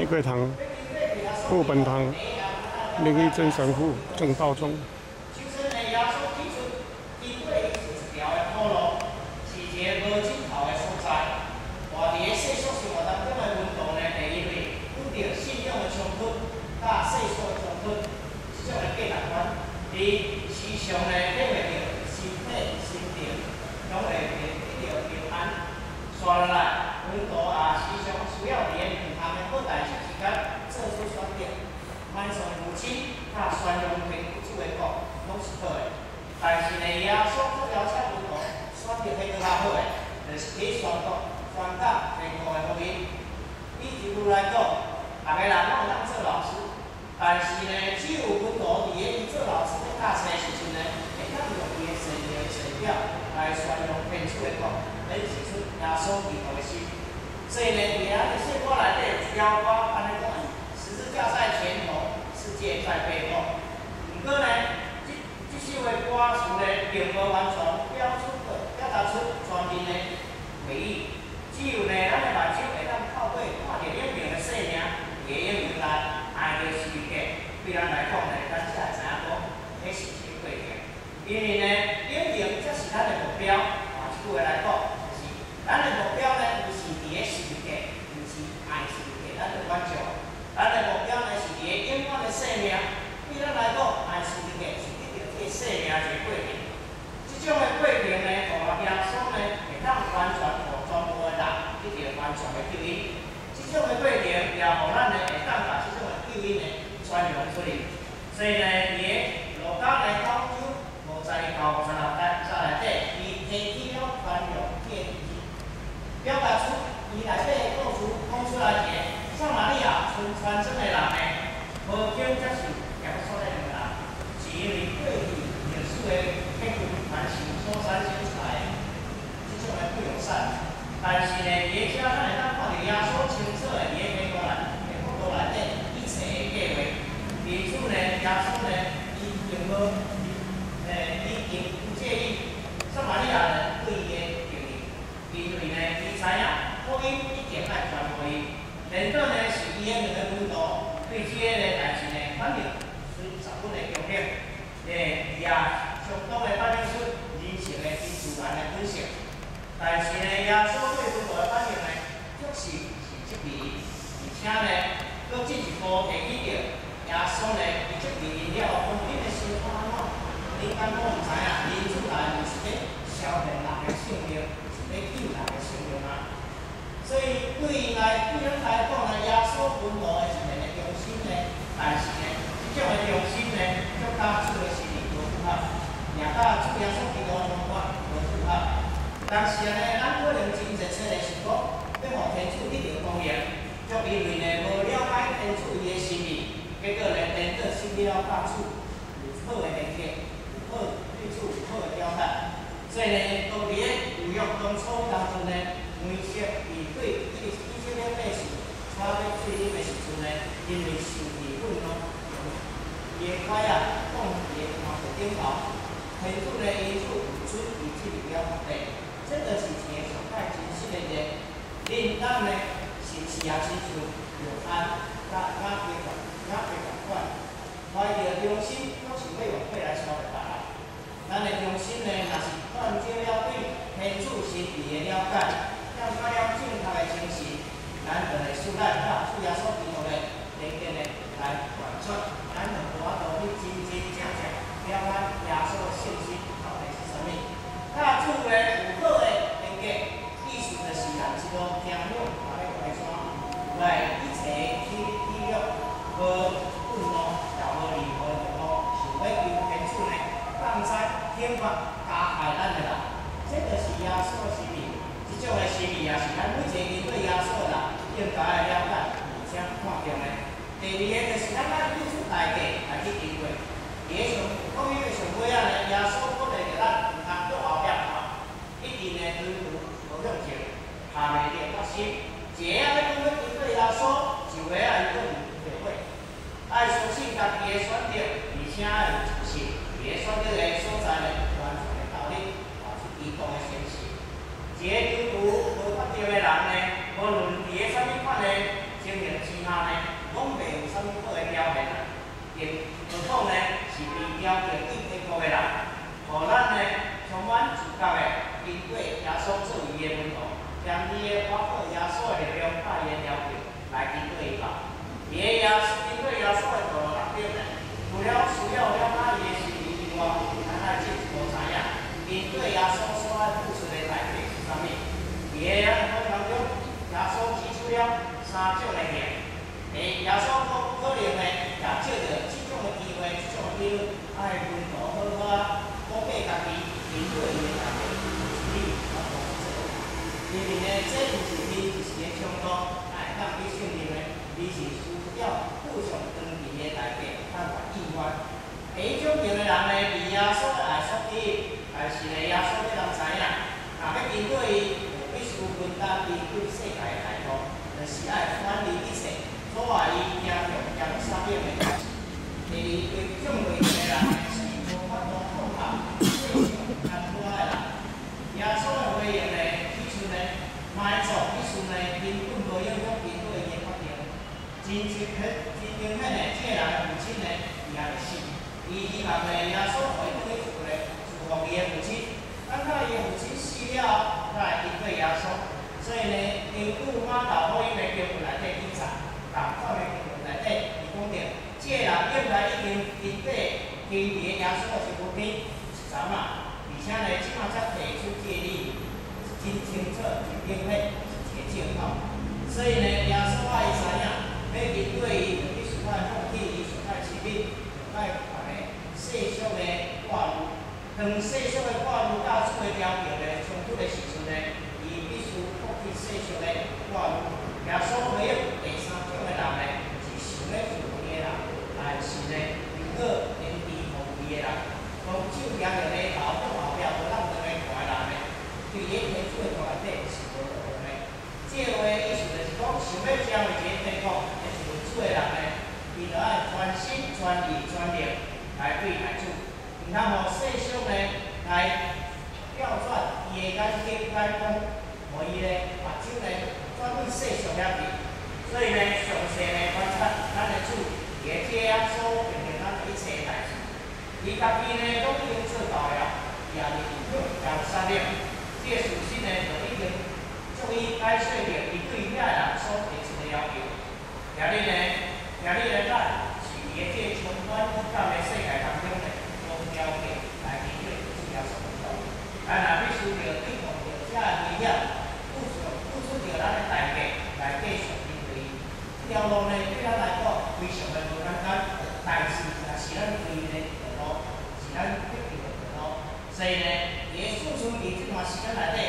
玫瑰堂、副本堂、林义珍神父、郑道宗。 时常呢，体会到身体、心情，拢会得到平安。接落来，门徒时常需要伫个堂的好代志之间做出选择。万上父亲甲宣扬天主的国拢是好的，但是呢，耶稣却邀请门徒选择迄个较好的，就是去宣讲天国的福音。以基督来讲，逐个人拢有当做老师。但是呢，只有门徒伫伊做老师咧教册的时阵呢，会当用伊的圣经的材料来宣扬天主的国，来指出耶稣基督的心。所以呢，伫咱的圣经内底有一条话安尼讲：十字架在前头，世界在背后。不过呢，这首的歌词呢，并无完全表达出全面的回忆，只有呢，咱的目睭会当透过看到英明的姓名，伊的英明来。爱着世界，对咱来讲呢，咱才会知影讲，迄是一个过程。因为呢，英明才是咱的目标。一句话来讲，就是咱的目标呢，不是伫个世界，不是爱世界，咱着满足。咱的目标呢，是伫个永远的生命。对咱来讲，爱世界是得到这个生命的过程。这种的过程呢，互耶稣呢，会当完全互全部的人得到完全的救恩。这种的过程也互咱呢，会当把这种救恩呢宣扬出去，所以呢，伫个路加的9章52到56节内底，伊提起了宽容这个字，表达出伊内底讲出来一个撒玛利亚村传真的人呢，无叫才是耶稣的人，是因为过去历史的迄群传承所产生出来的这种的不友善，但是呢，伫个遮咱会当看到耶稣清楚的伫个美国内。内底一切的计划，因此呢，耶稣呢，伊并无，伊并不介意撒玛利亚人对伊的定义，因为呢，伊知影福音一定爱传互伊。连倒呢，是伊的两个门徒对这个代志呢，反应是十分的强烈，也相当的反映出人性的真自然的本性。但是呢，耶稣对门徒的反应呢，确实是质疑，而且呢。搁进一步提起着耶稣呢，伊即离了后，你的心安怎？你敢讲毋知影？人主来就是咧消灭人的性命，是咧救人的性命啊！所以对咱来讲呢，耶稣门徒的一个用心呢，但是呢，这种的用心呢，足甲主的心意无符合，也甲主耶稣基督的方法无符合。但是呢，咱可能真热切的是讲，要互天主得到公义。就因为呢，无了解天主伊的心意，结果呢，颠倒失去了甲主有好的连接，有好对主有好的了解。所以呢，到伫个旧约当初当中呢，梅瑟伊对以色列百姓带要做啉的时阵呢，因为受气愤怒，伊的拐放伫个麻布顶头，天主呢因此有准伊进入了墓地，这就是一个上界真实的人，恁当呢。是也亲像平安、雅各款，怀着忠心，拢想要用火来烧灭别人。咱的忠心呢，若是断少了对天主心意的了解，了解了正确的精神，咱就会使咱甲主耶稣基督的连结呢来传出，咱就无法度去真正了解耶稣的信息到底是啥物。甲主呢有好的连结，意思就是咱一路行路。来一切体力无愤怒，也无任何的怒，想要求天主呢降灾天罚加害咱的人，这就是耶稣的心意。这种的心意也是咱每一个面对耶稣的人应该的了解，而且看重的。第二个就是咱爱付出代价来去经过。伫个上福音的上尾啊呢，耶稣鼓励着咱毋通做后壁一定呢追求无用情，下袂了决心。一个要讲要跟对耶稣，就个伊讲唔袂会。爱相信家己的选择，而且要有自信。伫个选择的所在呢，完全的道理，也是基督的显示。一个基督无法着的人呢，无论伫个啥物款的情形之下呢， 要求对德国的人，互咱呢充满自觉的因对耶稣作为伊的门徒，将伊的包括耶稣的力量、甲伊的要求来跟对伊吧。伊的耶稣跟对耶稣的道路当中呢，除了需要了解伊的心意以外，咱还真无知影，因对耶稣所爱付出的代价是啥物？伊的人生当中，耶稣指出了3种的行。耶稣可能呢，也借着这种的机会、这种的机会，爱门徒好好鼓励家己，面对伊的代价，是你啊无做。因为呢，这毋是你一时的冲动，爱当去承认的，你是需要付上长期的代价，才有意愿。迄种型的人呢，被耶稣的爱所吸引，但是呢，耶稣要人知影，若要面对伊，必须分担面对世界的态度，就是爱远离一切。阻碍伊行向将生命的代志。第二，对种类型的人是无法度放下世上难拖的人。耶稣的回应呢，起初呢，卖错，起初呢，根本无影响面对伊的决定。真明显呢，这个人的父亲呢，伊也会死。伊希望呢，耶稣可以回复呢，祝福伊的父亲。等到伊的父亲死了，才会面对耶稣。所以呢，根据马太福音的经文内底记载。同款的经文内底，伊讲着，这个人应该已经因底经历耶稣的身边一阵仔，而且呢，即马才提出建议，真清楚、真明显，是一个正道。所以呢，耶稣爱伊知影，要面对伊，就必须要放弃伊所在生命，要犯的世俗的挂虑。当世俗的挂虑甲主的要求呢冲突的时阵呢，伊必须放弃世俗的挂虑。耶稣回应第3种的人呢，是想要祝福伊的人，但是呢，如果连支付伊的人，当手举着犁头向后壁无当当的看的人呢，对伊提出的话内底是无道理的。这话意思就是讲，想要成为一个天国的救主的人呢，伊就爱全心全意全力来对待主，唔通互世俗呢来调转伊的眼睛来讲，互伊呢目睭呢。专门世俗了去，所以呢，详细呢观察咱的主，伊个这样所面对咱一切代志，伊家己呢都已经做到了，也是有3点，这个事实呢就已经足以解释着伊对遐人所提出的要求。今日呢，咱是伫个这充满复杂的世界当中呢，用条件来面对主要所遇到，咱也必须着对抗着这危险。付出着咱的代价来继续面对伊，这条路呢对咱来讲非常的无简单，但是也是咱唯一的道路，是咱必经的道路。所以呢，伫个储存伫这段时间内底，